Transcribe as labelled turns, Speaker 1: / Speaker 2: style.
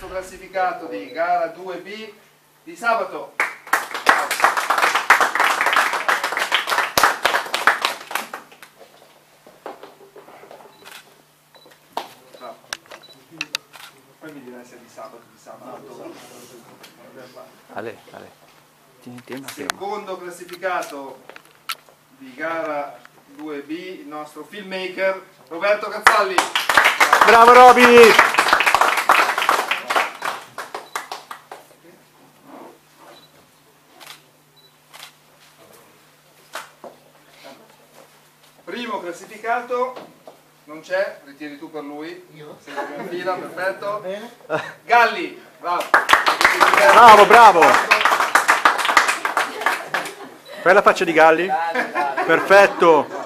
Speaker 1: sesto classificato di gara 2B di sabato. Poi mi direi se è di sabato.
Speaker 2: Ale.
Speaker 1: Secondo classificato di gara 2B, il nostro filmmaker Roberto Cazzalli.
Speaker 2: Bravo Roby!
Speaker 1: Primo classificato, non c'è, ritiri tu per lui.
Speaker 3: Io?
Speaker 1: Sei in fila, perfetto.
Speaker 3: Bene.
Speaker 1: Galli, bravo.
Speaker 2: Bravo! Fai la faccia di Galli? Perfetto!